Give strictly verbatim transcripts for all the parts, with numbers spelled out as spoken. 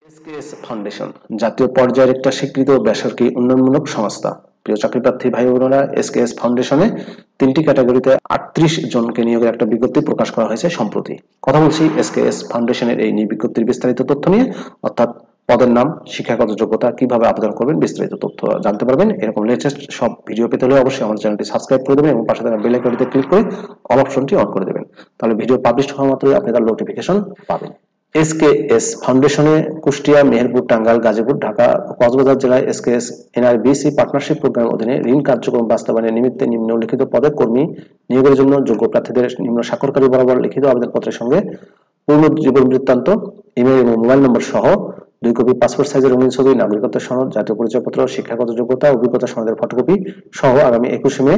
SKS foundation জাতীয় পর্যায়ের একটা স্বীকৃত বেসরকারি উন্নয়নমূলক সংস্থা। প্রিয় চাকরিপ্রার্থী ভাই বোনেরা, এসকেএস ফাউন্ডেশনে তিনটি ক্যাটাগরিতে আটত্রিশ জনকে নিয়োগের একটা বিজ্ঞপ্তি প্রকাশ করা হয়েছে সম্প্রতি। কথা বলছি এসকেএস ফাউন্ডেশনের এই নিয়োগ বিজ্ঞপ্তির বিস্তারিত তথ্য নিয়ে, অর্থাৎ পদের নাম, শিক্ষাগত যোগ্যতা, কিভাবে আবেদন করবেন, বিস্তারিত তথ্য জানতে পারবেন। এরকম লেটেস্ট সব ভিডিও পেতে হলে অবশ্যই আমার চ্যানেলটি সাবস্ক্রাইব করে দেবেন এবং পাশে থাকা বেল আইকনটিতে ক্লিক করে অল অপশনটি অন করে দেবেন। তাহলে ভিডিও পাবলিশ হওয়া মাত্রই আপনি তার নোটিফিকেশন পাবেন। এসকেএস ফাউন্ডেশনে কুষ্টিয়া, মেহেরপুর, টাঙ্গাইল, গাজীপুর, ঢাকা, কক্সবাজার জেলায় এসকেএস এনআরবিসি পার্টনারশিপ প্রোগ্রামের অধীনে ঋণ কার্যক্রম বাস্তবায়নের নিমিত্তে নিম্নলিখিত পদে কর্মী নিয়োগের জন্য যোগ্য প্রার্থীদের নিম্ন স্বাক্ষরকারী বরাবর লিখিত আবেদনপত্রের সঙ্গে পূর্ণ জীবন বৃত্তান্ত, ইমেল এবং মোবাইল নম্বর সহ দুই কপি পাসপোর্ট সাইজের রঙিন ছবি, নাগরিকত্ব সনদ, জাতীয় পরিচয়পত্র, শিক্ষাগত যোগ্যতা, অভিজ্ঞতা সনদের ফটোকপি সহ আগামী একুশে মে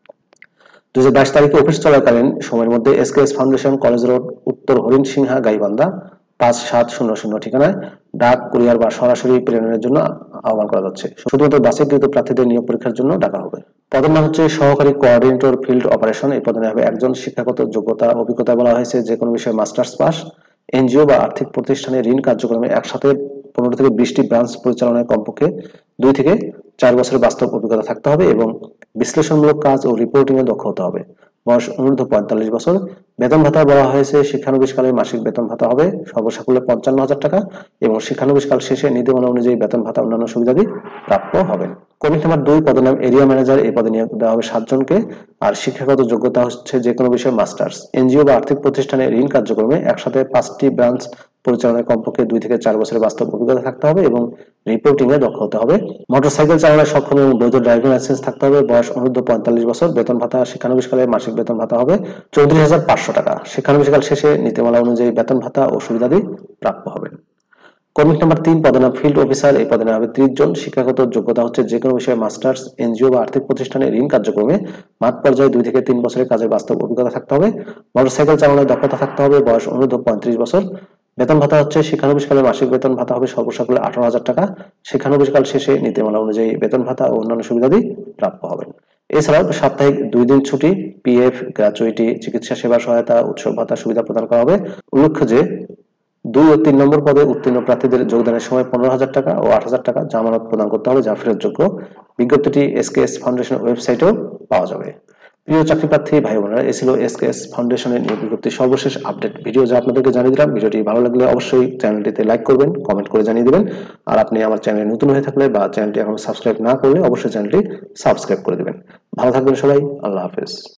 দুই হাজার বাইশ তারিখে অফিস চলাকালীন সময়ের মধ্যে এসকেএস ফাউন্ডেশন, কলেজ রোড, উত্তর হরিণ সিংহা, গাইবান্ধা পাঁচ সাত শূন্য শূন্য ঠিকানায় ডাক, কুরিয়ার বা সরাসরি প্রেরণের জন্য আহ্বান করা যাচ্ছে। শুধুমাত্র বাছাইকৃত প্রার্থীদের নিয়োগ পরীক্ষার জন্য ডাকা হবে। পদের নাম হচ্ছে সহকারী কোঅর্ডিনেটর ফিল্ড অপারেশন। এই পদে হবে একজন। শিক্ষাগত যোগ্যতা অভিজ্ঞতা বলা হয়েছে যে কোনো বিষয়ে মাস্টার্স পাস। এনজিও বা আর্থিক প্রতিষ্ঠানে ঋণ কার্যক্রমে একসাথে পনেরো থেকে বিশটি ব্রাঞ্চ পরিচালনায় কমপক্ষে দুই থেকে চার বছরের বাস্তব অভিজ্ঞতা থাকতে হবে এবং বিশ্লেষণমূলক কাজ ও রিপোর্টিং এ দক্ষ হতে হবে। বয়স অনূর্ধ্ব পঁয়তাল্লিশ বছর। বেতন ভাতা বলা হয়েছে শিক্ষানবিশকালে মাসিক বেতন ভাতা হবে সর্বসাকুল্যে পঞ্চান্ন হাজার টাকা এবং শিক্ষানবিশকাল শেষে নীতিমালা অনুযায়ী বেতন ভাতা অন্যান্য সুবিধাদি প্রাপ্য হবেন। কমিটি নাম্বার দুই, পদের নাম এরিয়া ম্যানেজার। এই পদে নিয়োগ দেওয়া হবে সাতজনকে। আর শিক্ষাগত যোগ্যতা হচ্ছে যে কোনো বিষয়ে মাস্টার্স। এনজিও বা আর্থিক প্রতিষ্ঠানে ঋণ কার্যক্রমে একসাথে পাঁচটি ব্রাঞ্চ পরিচালনায় কমপক্ষে দুই থেকে চার বছরের বাস্তব অভিজ্ঞতা থাকতে হবে এবং রিপোর্টিং এ দক্ষ হতে হবে। মোটরসাইকেল চালানোর সক্ষম এবং বৈধ ড্রাইভিং লাইসেন্স থাকতে হবে। বয়স অনূর্ধ্ব পঁয়তাল্লিশ বছর। বেতন ভাতা শিক্ষানবিশকালে মাসিক বেতন ভাতা হবে চৌত্রিশ হাজার পাঁচশো টাকা। শিক্ষানবিশকাল শেষে নীতিমালা অনুযায়ী বেতন ভাতা ও সুবিধাদি প্রাপ্য হবে। কমিটি নাম্বার তিন, পদের নাম ফিল্ড অফিসার। এই পদে হবে ত্রিশ জন। শিক্ষাগত যোগ্যতা হচ্ছে যে কোনো বিষয়ে মাস্টার্স। এনজিও বা আর্থিক প্রতিষ্ঠানে ঋণ কার্যক্রমে মাঠ পর্যায়ে দুই থেকে তিন বছরের কাজের বাস্তব অভিজ্ঞতা থাকতে হবে। মোটরসাইকেল চালানোর দক্ষতা থাকতে হবে। বয়স অনূর্ধ্ব পঁয়ত্রিশ বছর। বেতন ভাতা হচ্ছে শিক্ষানবিশকালে মাসিক বেতন ভাতা হবে সর্বসাকুল্যে আঠারো হাজার টাকা। শিক্ষানবিশকাল শেষে নীতিমালা অনুযায়ী বেতন ভাতা ও অন্যান্য সুবিধাদি প্রাপ্য হবেন। এছাড়াও সাপ্তাহিক দুই দিন ছুটি, পিএফ, গ্র্যাচুইটি, চিকিৎসা সেবা সহায়তা, উৎসব ভাতা সুবিধা প্রদান করা হবে। উল্লেখ্য যে দুই ও তিন নম্বর পদে উত্তীর্ণ প্রার্থীদের যোগদানের সময় পনেরো হাজার টাকা ও আট হাজার টাকা জামানত প্রদান করতে হবে, যা ফেরতযোগ্য। বিজ্ঞপ্তিটি এসকেএস ফাউন্ডেশনের ওয়েবসাইটেও পাওয়া যাবে। প্রিয় চাকরি প্রার্থী ভাই বোনেরা, এ ছিল এসকেএস ফাউন্ডেশনের নিয়োগ বিজ্ঞপ্তির সর্বশেষ আপডেট ভিডিও, যা আপনাদেরকে জানিয়ে দিলাম। ভিডিওটি ভালো লাগলে অবশ্যই চ্যানেলটিতে লাইক করবেন, কমেন্ট করে জানিয়ে দিবেন। আর আপনি আমার চ্যানেলে নতুন হয়ে থাকলে বা চ্যানেলটি এখনো সাবস্ক্রাইব না করলে অবশ্যই চ্যানেলটি সাবস্ক্রাইব করে দিবেন। ভালো থাকবেন সবাই। আল্লাহ হাফেজ।